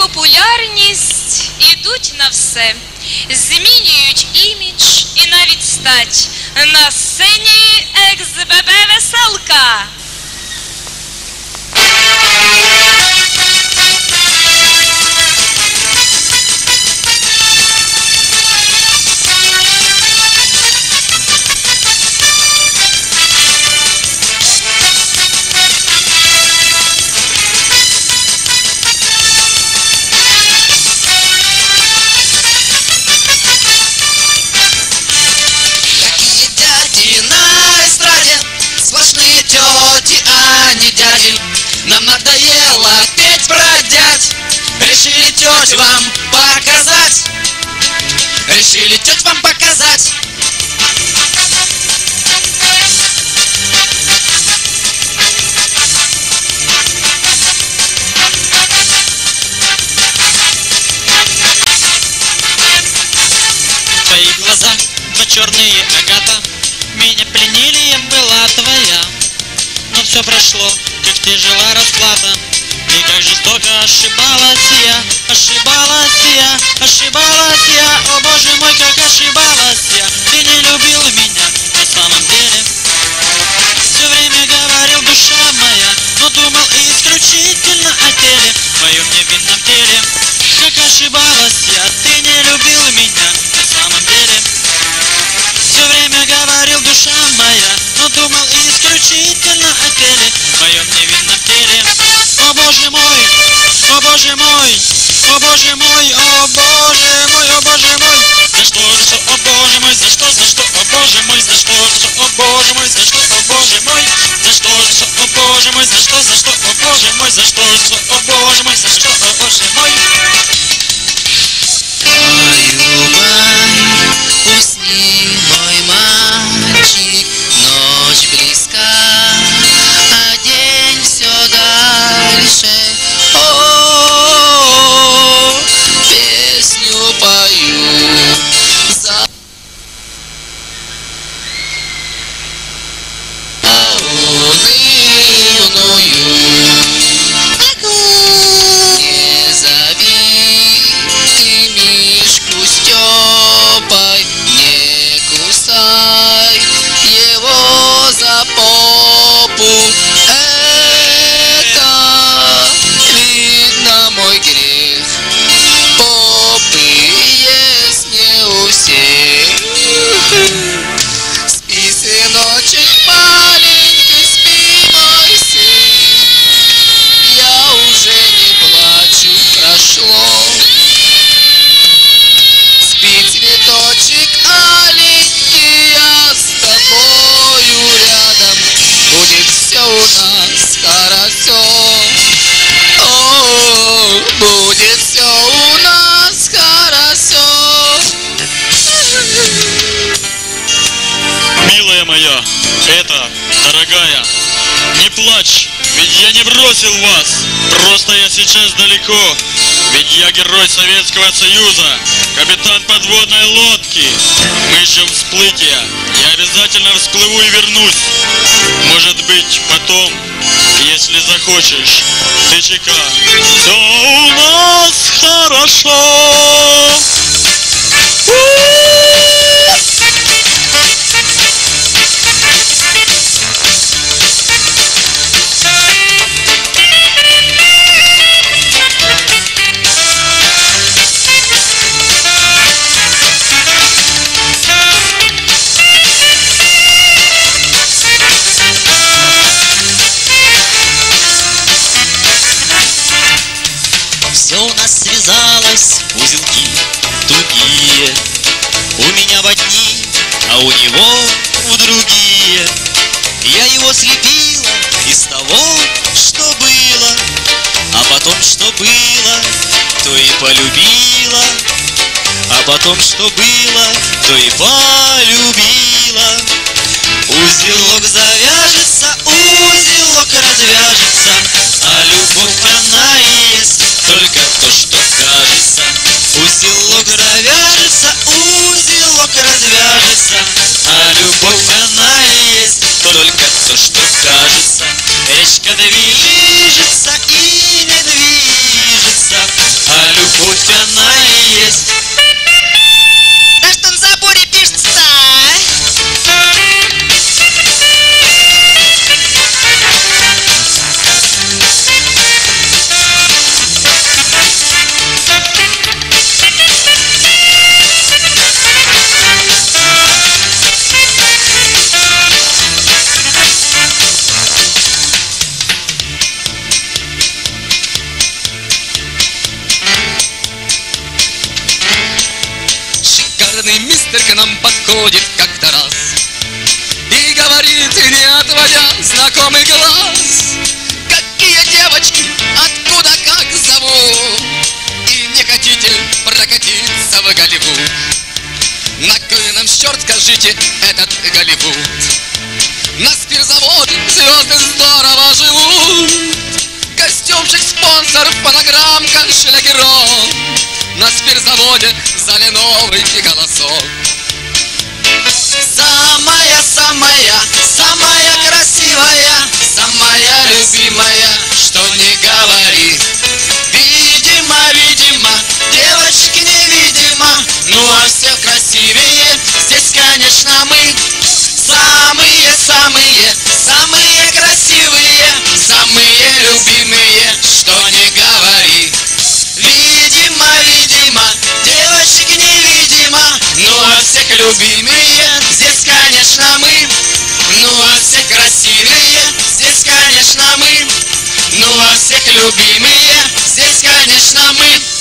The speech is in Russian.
популярність ідуть на все, змінюють імідж і навіть стать. На сцені ексББ Веселка. Нам надоело петь про дядь. Решили тёть вам показать. Решили тёть вам показать. Твои глаза, два черные агата, меня пленили, я была твоя. Но все прошло, как тяжела расплата. И как жестоко ошибалась я, ошибалась я, ошибалась я. О боже мой, как ошибалась я. Ты не любил меня на самом деле. Все время говорил, душа моя, но думал исключительно о теле, моем невинном теле. Как ошибалась я, ты не любил меня на самом деле. Все время говорил, душа моя, но думал исключительно о теле, моем невинном теле. О боже мой, о боже мой, о боже мой, о боже мой, о боже мой. За что, о боже мой, за что, о боже мой, за что, о боже мой, за что, о боже мой. За что, о боже мой, за что, о боже мой, за что, о боже мой, за что, о боже мой. Усни, мой мальчик, ночь близка, а день все дальше. О, песню пою за унывную. Не зови ты Мишку Стёпой, не кусай его за попу. Это видно мой грех, попы есть не у всех. Спи, сыночек маленький, спи, мой сын, я уже не плачу, прошло. Спи, цветочек аленький, я с тобою рядом, будет все у нас хорошо. О, будет все у нас хорошо. Милая моя, это, дорогая, не плачь, ведь я не бросил вас, просто я сейчас далеко, ведь я герой Советского Союза, капитан подводной лодки. Мы ждем всплытия, я обязательно всплыву и вернусь. Может быть, потом, если захочешь, ты чекай. Все у нас хорошо. Все у нас связалось, узелки тугие. У меня в одни, а у него в другие. Я его слепила из того, что было, а потом, что было, то и полюбила. А потом, что было, то и полюбила. Узелок завяжется, узелок развяжется, а любовь она и есть только то, что кажется. Узелок завяжется, узелок развяжется, а любовь она и есть только то, что кажется. Речка движется и не движется, а Милый мистер к нам подходит как-то раз и говорит, не отводя знакомый глаз: какие девочки, откуда, как зовут? И не хотите прокатиться в Голливуд? На кой нам черт, скажите, этот Голливуд? На спиртзаводе звезды здорово живут. Костюмчик, спонсор, фонограммка, шлягерок. На спиртзаводе в зале новый голосок. Самая, самая, самая красивая, самая любимая, что не говори. Видимо, видимо, девочки невидимо, ну а все красивее здесь, конечно, мы. Самые, самые, самые красивые, самые любимые, что не говори. Видимо, видимо, девочки невидимо, ну а всех любимые здесь, конечно, мы. Ну а всех красивые здесь, конечно, мы. Ну а всех любимые здесь, конечно, мы.